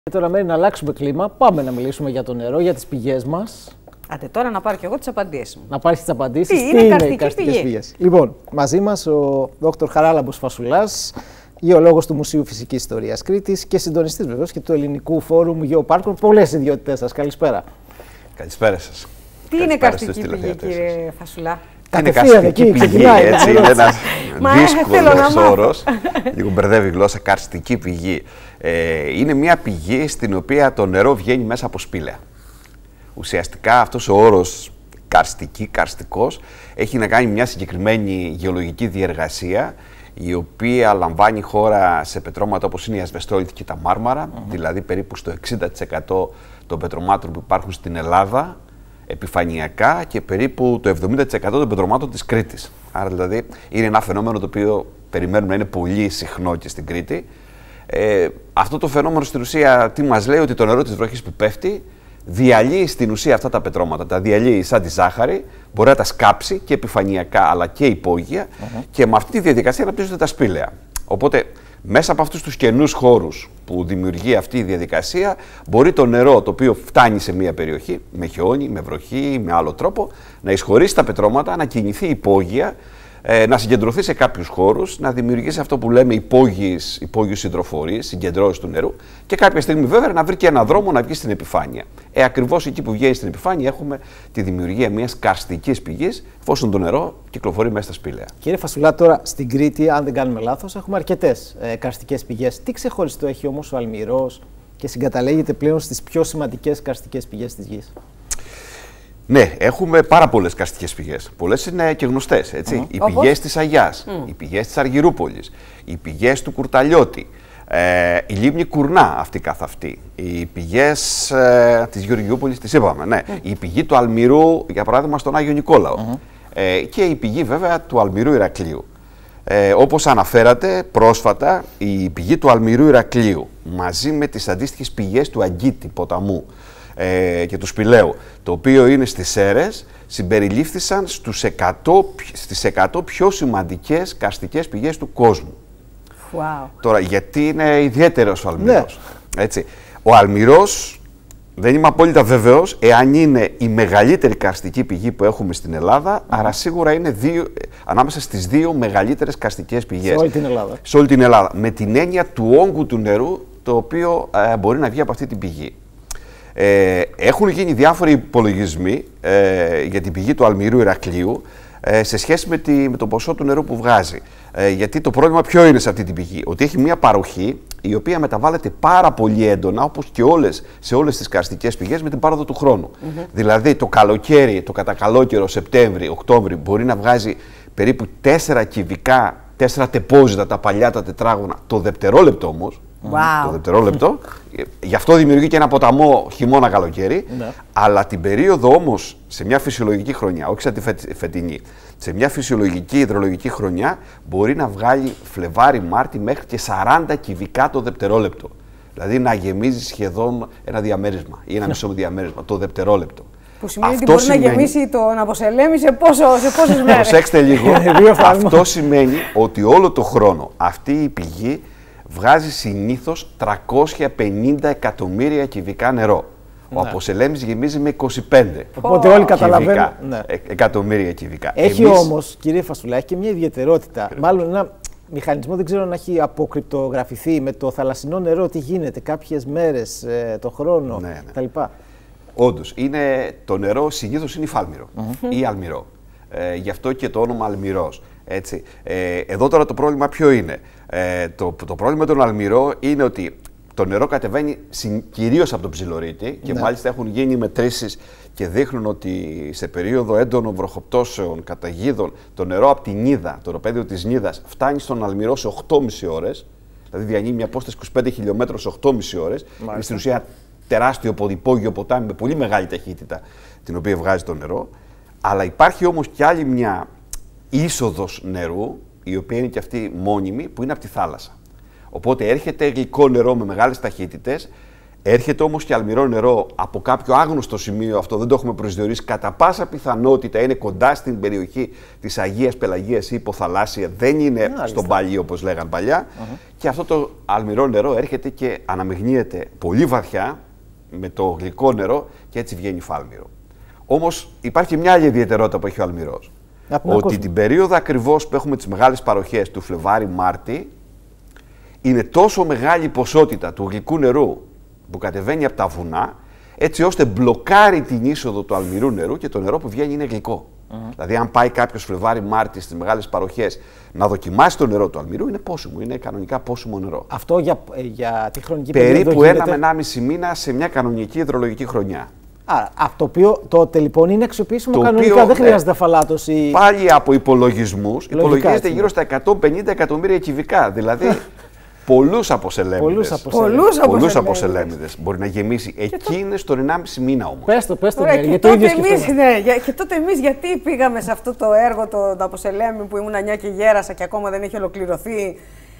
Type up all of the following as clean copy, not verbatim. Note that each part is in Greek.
Και τώρα μένει να αλλάξουμε κλίμα. Πάμε να μιλήσουμε για το νερό, για τις πηγές μας. Άντε τώρα να πάρω κι εγώ τις απαντήσεις μου. Να πάρεις τις απαντήσεις. Τι είναι οι καρστικές πηγές. Λοιπόν, μαζί μας ο Δ. Χαράλαμπος Φασουλάς, γεωλόγος του Μουσείου Φυσικής Ιστορίας Κρήτης και συντονιστής βεβαίως και του Ελληνικού Φόρουμ Γεωπάρκων. Πολλές ιδιότητές σας. Καλησπέρα. Καλησπέρα σας. Τι είναι καρστική πηγή, κύριε Φασουλά? Είναι καρστική πηγή, έτσι, είναι ένας δύσκολος όρος, λίγο μπερδεύει η γλώσσα, καρστική πηγή. Είναι μια πηγή στην οποία το νερό βγαίνει μέσα από σπήλαια. Ουσιαστικά αυτός ο όρος καρστικός, έχει να κάνει μια συγκεκριμένη γεωλογική διεργασία, η οποία λαμβάνει χώρα σε πετρώματα όπως είναι η ασβεστόλιθη και τα μάρμαρα, δηλαδή περίπου στο 60% των πετρωμάτων που υπάρχουν στην Ελλάδα, επιφανειακά, και περίπου το 70% των πετρωμάτων της Κρήτης. Άρα δηλαδή είναι ένα φαινόμενο το οποίο περιμένουμε να είναι πολύ συχνό και στην Κρήτη. Αυτό το φαινόμενο στην ουσία τι μας λέει? Ότι το νερό της βροχής που πέφτει διαλύει στην ουσία αυτά τα πετρώματα. Τα διαλύει σαν τη ζάχαρη, μπορεί να τα σκάψει και επιφανειακά αλλά και υπόγεια, και με αυτή τη διαδικασία αναπτύσσονται τα σπήλαια. Οπότε μέσα από αυτούς τους καινούς χώρους που δημιουργεί αυτή η διαδικασία, μπορεί το νερό το οποίο φτάνει σε μια περιοχή, με χιόνι, με βροχή, με άλλο τρόπο, να εισχωρήσει τα πετρώματα, να κινηθεί υπόγεια, να συγκεντρωθεί σε κάποιους χώρους, να δημιουργήσει αυτό που λέμε υπόγειους συντροφορείς, συγκεντρώσεις του νερού, και κάποια στιγμή βέβαια να βρει και έναν δρόμο να βγει στην επιφάνεια. Ακριβώς εκεί που βγαίνει στην επιφάνεια έχουμε τη δημιουργία μιας καρστικής πηγής, εφόσον το νερό κυκλοφορεί μέσα στα σπήλαια. Κύριε Φασουλά, τώρα στην Κρήτη, αν δεν κάνουμε λάθος, έχουμε αρκετές καρστικές πηγές. Τι ξεχωριστό έχει όμως ο Αλμυρός και συγκαταλέγεται πλέον στις πιο σημαντικές καρστικές πηγές της γης? Ναι, έχουμε πάρα πολλές καρστικές πηγές. Πολλές είναι και γνωστές, έτσι. Οι πηγές της Αγιάς, οι πηγές της Αργυρούπολης, οι πηγές του Κουρταλιώτη, η λίμνη Κουρνά αυτή καθ' αυτή, οι πηγές της Γεωργιούπολης, τις είπαμε, ναι. Η πηγή του Αλμυρού, για παράδειγμα, στον Άγιο Νικόλαο. Και η πηγή βέβαια του Αλμυρού Ηρακλείου. Όπως αναφέρατε πρόσφατα, η πηγή του Αλμυρού Ηρακλείου μαζί με τις αντίστοιχες πηγές του Αγκίτη ποταμού και του Σπηλαίου, το οποίο είναι στις Σέρρες, συμπεριλήφθησαν στις 100 πιο σημαντικές καρστικές πηγές του κόσμου. Wow. Τώρα, γιατί είναι ιδιαίτερος ο Αλμυρός? Ναι. Έτσι. Ο Αλμυρός, δεν είμαι απόλυτα βεβαίως εάν είναι η μεγαλύτερη καρστική πηγή που έχουμε στην Ελλάδα, άρα σίγουρα είναι ανάμεσα στις δύο μεγαλύτερες καρστικές πηγές. Σε όλη την Ελλάδα. Σε όλη την Ελλάδα. Με την έννοια του όγκου του νερού, το οποίο μπορεί να βγει από αυτή την πηγή. Έχουν γίνει διάφοροι υπολογισμοί για την πηγή του Αλμυρού Ηρακλείου σε σχέση με το ποσό του νερού που βγάζει. Γιατί το πρόβλημα ποιο είναι σε αυτή την πηγή? Ότι έχει μια παροχή η οποία μεταβάλλεται πάρα πολύ έντονα, όπως και σε όλες τις καρστικές πηγές, με την πάροδο του χρόνου. Δηλαδή το καλοκαίρι, το κατακαλόκαιρο Σεπτέμβρη, Οκτώβρη, μπορεί να βγάζει περίπου 4 κυβικά, 4 τεπόζιτα, τα παλιά τα τετράγωνα, το δευτερόλεπτο όμως. Wow. Το δευτερόλεπτο. Γι' αυτό δημιουργεί και ένα ποταμό χειμώνα-καλοκαίρι. Αλλά την περίοδο όμως, σε μια φυσιολογική χρονιά, όχι σαν τη φετινή, σε μια φυσιολογική υδρολογική χρονιά, μπορεί να βγάλει Φλεβάρι-Μάρτι μέχρι και 40 κυβικά το δευτερόλεπτο. Δηλαδή να γεμίζει σχεδόν ένα διαμέρισμα ή ένα μισό διαμέρισμα το δευτερόλεπτο. Που σημαίνει ότι μπορεί να γεμίσει τον Αποσελέμη σε πόσες μέρες? Προσέξτε λίγο. Αυτό σημαίνει ότι όλο το χρόνο αυτή η πηγή βγάζει συνήθως 350 εκατομμύρια κυβικά νερό. Ο Αποσελέμης γεμίζει με 25. Οπότε όλοι καταλαβαίνουν. Εκατομμύρια κυβικά. Έχει όμως, κύριε Φασουλά, έχει και μια ιδιαιτερότητα. Μάλλον ένα μηχανισμό, δεν ξέρω αν έχει αποκρυπτογραφηθεί, με το θαλασσινό νερό, τι γίνεται κάποιες μέρες το χρόνο κτλ. Όντως, το νερό συνήθως είναι υφάλμυρο ή αλμυρό. Γι' αυτό και το όνομα Αλμυρός. Έτσι. Εδώ τώρα το πρόβλημα ποιο είναι? Το πρόβλημα με τον Αλμυρό είναι ότι το νερό κατεβαίνει κυρίως από τον Ψιλορίτη, και μάλιστα έχουν γίνει μετρήσεις και δείχνουν ότι σε περίοδο έντονων βροχοπτώσεων, καταιγίδων, το νερό από την Νίδα, το οροπέδιο της Νίδας, φτάνει στον Αλμυρό σε 8,5 ώρες, δηλαδή διανύει μια απόσταση 25 χιλιόμετρων σε 8,5 ώρες. Είναι στην ουσία τεράστιο υπόγειο ποτάμι με πολύ μεγάλη ταχύτητα, την οποία βγάζει το νερό. Αλλά υπάρχει όμως και άλλη μια είσοδος νερού, η οποία είναι και αυτή μόνιμη, που είναι από τη θάλασσα. Οπότε έρχεται γλυκό νερό με μεγάλες ταχύτητες, Έρχεται όμως και αλμυρό νερό από κάποιο άγνωστο σημείο, αυτό δεν το έχουμε προσδιορίσει, κατά πάσα πιθανότητα είναι κοντά στην περιοχή της Αγίας Πελαγίας ή υποθαλάσσια, δεν είναι στον Παλί όπως λέγαν παλιά. Και αυτό το αλμυρό νερό έρχεται και αναμειγνύεται πολύ βαθιά με το γλυκό νερό και έτσι βγαίνει φάλμυρο. Όμως υπάρχει μια άλλη ιδιαιτερότητα που έχει ο αλμυρός. Ότι την περίοδο ακριβώς που έχουμε τις μεγάλες παροχές του Φλεβάρι-Μάρτι, είναι τόσο μεγάλη η ποσότητα του γλυκού νερού που κατεβαίνει από τα βουνά, έτσι ώστε μπλοκάρει την είσοδο του αλμυρού νερού και το νερό που βγαίνει είναι γλυκό. Δηλαδή, αν πάει κάποιος Φλεβάρι-Μάρτι στις μεγάλες παροχές να δοκιμάσει το νερό του αλμυρού, είναι πόσιμο, είναι κανονικά πόσιμο νερό. Αυτό για τη χρονική περίοδο. Περίπου 1 με 1,5 μήνα σε μια κανονική υδρολογική χρονιά. Άρα, αυτό το οποίο τότε λοιπόν είναι αξιοποιήσιμο κανονικά, δεν χρειάζεται αφαλάτωση. Πάλι από υπολογισμούς, υπολογίζεται γύρω στα 150 εκατομμύρια κυβικά. Δηλαδή, πολλούς αποσελέμιδες μπορεί να γεμίσει. Εκεί είναι στον 1,5 μήνα όμως. Πες το, και τότε εμείς γιατί πήγαμε σε αυτό το έργο, το αποσελέμι που ήμουν 9 και γέρασα και ακόμα δεν έχει ολοκληρωθεί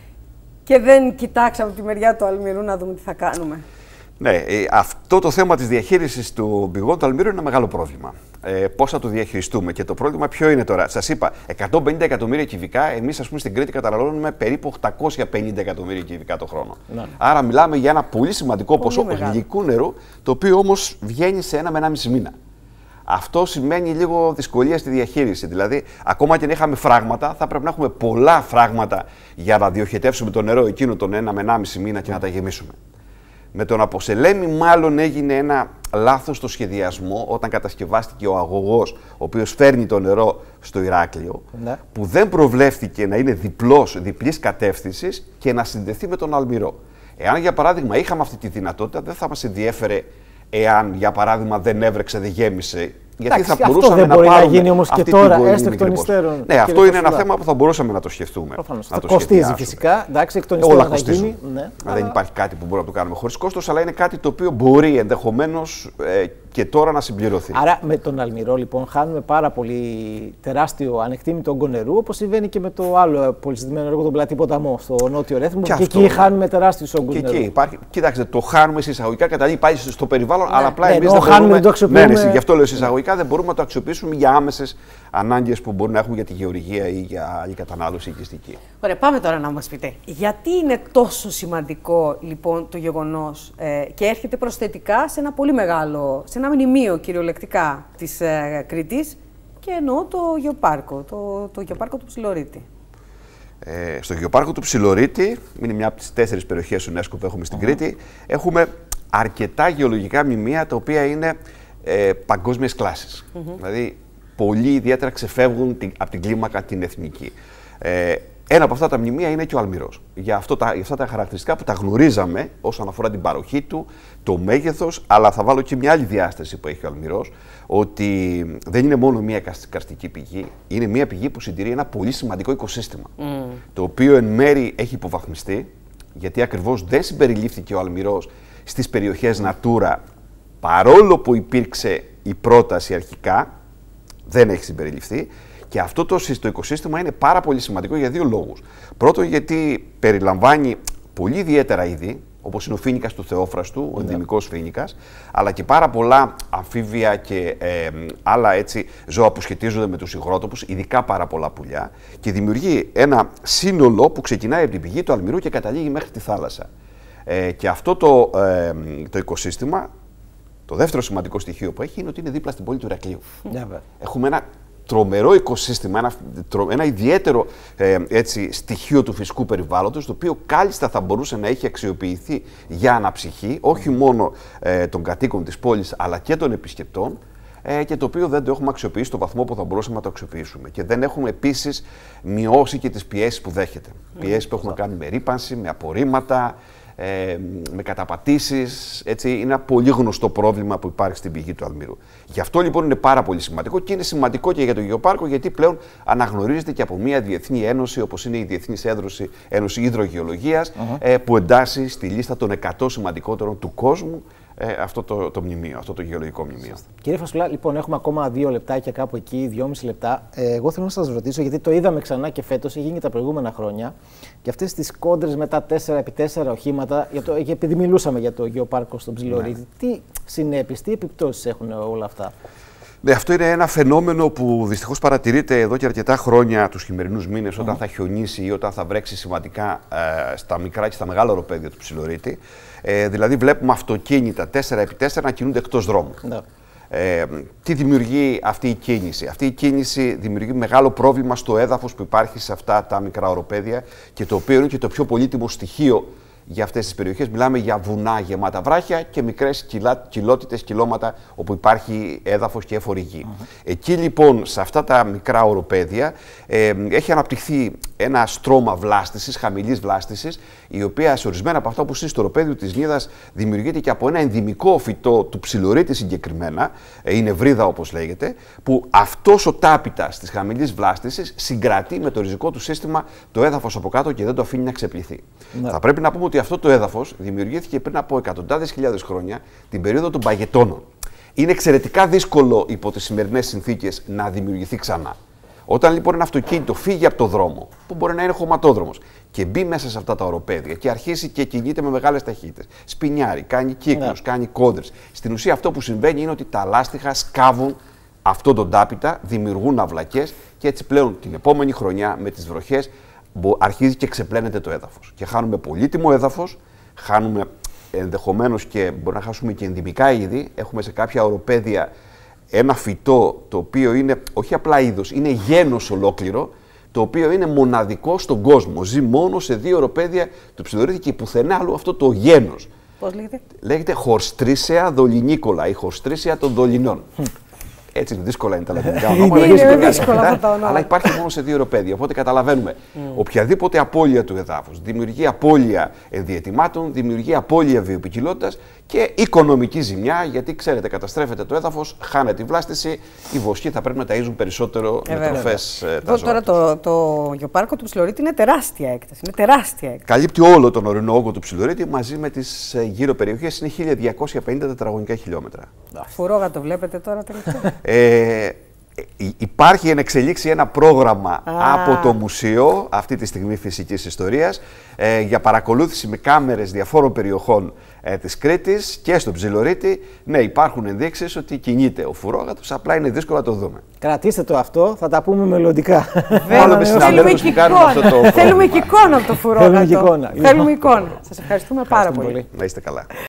και δεν κοιτάξαμε τη μεριά του αλμυρού να δούμε τι θα κάνουμε. Ναι, αυτό το θέμα της διαχείρισης του πηγών του αλμύρου είναι ένα μεγάλο πρόβλημα. Πώς θα το διαχειριστούμε και το πρόβλημα ποιο είναι τώρα. Σας είπα, 150 εκατομμύρια κυβικά, εμείς ας πούμε στην Κρήτη καταναλώνουμε περίπου 850 εκατομμύρια κυβικά το χρόνο. Ναι. Άρα μιλάμε για ένα πολύ σημαντικό ποσό γλυκού νερού, το οποίο όμως βγαίνει σε 1 με 1,5 μήνα. Αυτό σημαίνει λίγο δυσκολία στη διαχείριση. Δηλαδή, ακόμα και αν είχαμε φράγματα, θα πρέπει να έχουμε πολλά φράγματα για να διοχετεύσουμε το νερό εκείνο τον 1 με 1,5 μήνα και να τα γεμίσουμε. Με τον Αποσελέμι μάλλον έγινε ένα λάθος στο σχεδιασμό όταν κατασκευάστηκε ο αγωγός, ο οποίος φέρνει το νερό στο Ηράκλειο, που δεν προβλέφθηκε να είναι διπλής κατεύθυνσης και να συνδεθεί με τον αλμυρό. Εάν για παράδειγμα είχαμε αυτή τη δυνατότητα, δεν θα μας ενδιέφερε εάν για παράδειγμα δεν έβρεξε, δεν γέμισε. Γιατί θα μπορούσαμε να πάρουμε. Να γίνει όμως και τώρα, έστω εκ των υστέρων. Ναι, αυτό είναι ένα θέμα που θα μπορούσαμε να το σκεφτούμε. Θα κοστίζει φυσικά. Εντάξει, εκ των υστέρων θα γίνει. Ναι. Δεν υπάρχει κάτι που μπορούμε να το κάνουμε χωρίς κόστος, αλλά είναι κάτι το οποίο μπορεί ενδεχομένως και τώρα να συμπληρωθεί. Άρα με τον αλμυρό λοιπόν χάνουμε πάρα πολύ τεράστιο ανεκτήμητο όγκο νερού, όπως συμβαίνει και με το άλλο πολυζητημένο έργο, τον Πλατή Ποταμό, στο Νότιο Ρέθμο. Και εκεί χάνουμε τεράστιους όγκους νερού. Και εκεί υπάρχει. Κοιτάξτε, το χάνουμε εισαγωγικά, καταλήγει πάλι στο περιβάλλον, αλλά απλά εμείς δεν μπορούμε. Ναι, γι' αυτό λέω εισαγωγικά δεν μπορούμε να το αξιοποιήσουμε για άμεσες ανάγκες που μπορούμε να έχουμε για τη γεωργία ή για άλλη κατανάλωση οικιστική. Ωραία, πάμε τώρα να μας πείτε. Γιατί είναι τόσο σημαντικό λοιπόν το γεγονός και έρχεται προσθετικά σε ένα πολύ μεγάλο, σε ένα μνημείο κυριολεκτικά της Κρήτης και εννοώ το γεωπάρκο, το γεωπάρκο του Ψιλορίτη. Στο γεωπάρκο του Ψιλορίτη, είναι μια από τις 4 περιοχές UNESCO που έχουμε στην Κρήτη, έχουμε αρκετά γεωλογικά μνημεία τα οποία είναι παγκόσμιες κλάσεις. Δηλαδή, πολύ ιδιαίτερα ξεφεύγουν από την κλίμακα την εθνική. Ένα από αυτά τα μνημεία είναι και ο αλμυρός. Για αυτά τα χαρακτηριστικά που τα γνωρίζαμε όσον αφορά την παροχή του, το μέγεθος, αλλά θα βάλω και μια άλλη διάσταση που έχει ο αλμυρός, ότι δεν είναι μόνο μια καρστική πηγή, είναι μια πηγή που συντηρεί ένα πολύ σημαντικό οικοσύστημα, το οποίο εν μέρει έχει υποβαθμιστεί, γιατί ακριβώς δεν συμπεριλήφθηκε ο αλμυρός στις περιοχές Natura, παρόλο που υπήρξε η πρόταση αρχικά, δεν έχει συμπεριληφθεί. Και αυτό το οικοσύστημα είναι πάρα πολύ σημαντικό για 2 λόγους. Πρώτον, γιατί περιλαμβάνει πολύ ιδιαίτερα είδη, όπως είναι ο φοίνικας του Θεόφραστου, ο ενδημικός φοίνικας, αλλά και πάρα πολλά αμφίβια και άλλα έτσι ζώα που σχετίζονται με τους υγρότοπους, ειδικά πάρα πολλά πουλιά, και δημιουργεί ένα σύνολο που ξεκινάει από την πηγή του αλμυρού και καταλήγει μέχρι τη θάλασσα. Και αυτό το οικοσύστημα, το δεύτερο σημαντικό στοιχείο που έχει είναι ότι είναι δίπλα στην πόλη του Ηρακλείου. Έχουμε ένα τρομερό οικοσύστημα, ένα ιδιαίτερο στοιχείο του φυσικού περιβάλλοντος, το οποίο κάλλιστα θα μπορούσε να έχει αξιοποιηθεί για αναψυχή, όχι μόνο των κατοίκων της πόλης, αλλά και των επισκεπτών, και το οποίο δεν το έχουμε αξιοποιήσει στο βαθμό που θα μπορούσαμε να το αξιοποιήσουμε. Και δεν έχουμε επίσης μειώσει και τις πιέσεις που δέχεται. Πιέσεις που έχουν να κάνουν με ρύπανση, με απορρίμματα, με καταπατήσεις, έτσι, είναι ένα πολύ γνωστό πρόβλημα που υπάρχει στην πηγή του αλμυρού. Γι' αυτό λοιπόν είναι πάρα πολύ σημαντικό και είναι σημαντικό και για το γεωπάρκο, γιατί πλέον αναγνωρίζεται και από μια διεθνή ένωση, όπως είναι η Διεθνής Ένωση Υδρογεωλογίας, που εντάσσει στη λίστα των 100 σημαντικότερων του κόσμου αυτό το μνημείο, αυτό το γεωλογικό μνημείο. Κύριε Φασουλά, λοιπόν, έχουμε ακόμα 2 λεπτάκια κάπου εκεί, 2,5 λεπτά. Εγώ θέλω να σας ρωτήσω, γιατί το είδαμε ξανά και φέτος, έχει γίνει και τα προηγούμενα χρόνια, και αυτές τις κόντρες με τα 4x4 οχήματα, επειδή μιλούσαμε για το γεωπάρκο στον Ψιλορίτη, τι συνέπειες, τι επιπτώσεις έχουν όλα αυτά? Ναι, αυτό είναι ένα φαινόμενο που δυστυχώς παρατηρείται εδώ και αρκετά χρόνια τους χειμερινούς μήνες, όταν θα χιονίσει ή όταν θα βρέξει σημαντικά στα μικρά και στα μεγάλα οροπέδια του Ψιλορίτη. Δηλαδή, βλέπουμε αυτοκίνητα 4x4 να κινούνται εκτός δρόμου. Τι δημιουργεί αυτή η κίνηση? Αυτή η κίνηση δημιουργεί μεγάλο πρόβλημα στο έδαφος που υπάρχει σε αυτά τα μικρά οροπέδια και το οποίο είναι και το πιο πολύτιμο στοιχείο για αυτές τις περιοχές. Μιλάμε για βουνά γεμάτα βράχια και μικρές κοιλότητες, κιλώματα όπου υπάρχει έδαφος και έφορη γη. Εκεί λοιπόν, σε αυτά τα μικρά οροπέδια, έχει αναπτυχθεί ένα στρώμα βλάστησης, χαμηλής βλάστησης, η οποία σε ορισμένα από αυτά που είναι στο οροπέδιο της Νίδας δημιουργείται και από ένα ενδυμικό φυτό του Ψιλορίτη συγκεκριμένα, είναι βρύδα όπως λέγεται, που αυτός ο τάπητας της χαμηλής βλάστησης συγκρατεί με το ριζικό του σύστημα το έδαφος από κάτω και δεν το αφήνει να ξεπληθεί. Θα πρέπει να πούμε ότι αυτό το έδαφος δημιουργήθηκε πριν από εκατοντάδες χιλιάδες χρόνια, την περίοδο των παγετώνων. Είναι εξαιρετικά δύσκολο υπό τις σημερινές συνθήκες να δημιουργηθεί ξανά. Όταν λοιπόν ένα αυτοκίνητο φύγει από το δρόμο, που μπορεί να είναι χωματόδρομος, και μπει μέσα σε αυτά τα οροπέδια και αρχίσει και κινείται με μεγάλες ταχύτητες, σπινιάρει, κάνει κύκλους, κάνει κόντρες. Στην ουσία αυτό που συμβαίνει είναι ότι τα λάστιχα σκάβουν αυτόν τον τάπητα, δημιουργούν αυλακές και έτσι πλέον την επόμενη χρονιά με τις βροχές αρχίζει και ξεπλένεται το έδαφος. Και χάνουμε πολύτιμο έδαφος, χάνουμε ενδεχομένως και μπορεί να χάσουμε και ενδυμικά είδη. Έχουμε σε κάποια οροπέδια ένα φυτό το οποίο είναι όχι απλά είδος, είναι γένος ολόκληρο, το οποίο είναι μοναδικό στον κόσμο. Ζει μόνο σε 2 οροπέδια του Ψιλορίτη και πουθενά αλλού αυτό το γένος. Πώς λέγεται? Λέγεται Horstrisea dolinicula ή Horstrisea των δολινών. Έτσι είναι, δύσκολα είναι τα λατινικά ονόματα. Είναι δύσκολα αυτά τα ονόματα. Αλλά υπάρχει μόνο σε 2 οροπέδια. Οπότε καταλαβαίνουμε, οποιαδήποτε απώλεια του εδάφους δημιουργεί απώλεια ενδιαιτημάτων, δημιουργεί απώλεια βιοποικιλότητας και οικονομική ζημιά, γιατί ξέρετε, καταστρέφεται το έδαφος, χάνεται η βλάστηση, οι βοσκοί θα πρέπει να ταΐζουν περισσότερο με τροφές τα ζώα. Τώρα το γεωπάρκο του Ψιλορίτη είναι τεράστια έκταση. Καλύπτει όλο τον ορεινό όγκο του Ψιλορίτη μαζί με τις γύρω περιοχές, είναι 1250 τετραγωνικά χιλιόμετρα. Φουρόγα το βλέπετε τώρα τελευταία? Υπάρχει εν εξελίξει ένα πρόγραμμα από το Μουσείο αυτή τη στιγμή φυσικής ιστορίας για παρακολούθηση με κάμερες διαφόρων περιοχών της Κρήτης και στον Ψιλορίτη. Ναι, υπάρχουν ενδείξεις ότι κινείται ο φουρόγατος, απλά είναι δύσκολο να το δούμε. Κρατήστε το αυτό, θα τα πούμε μελλοντικά. Θέλουμε και εικόνα από το φουρόγατο. Θέλουμε εικόνα. Σας ευχαριστούμε πάρα πολύ. Να είστε καλά.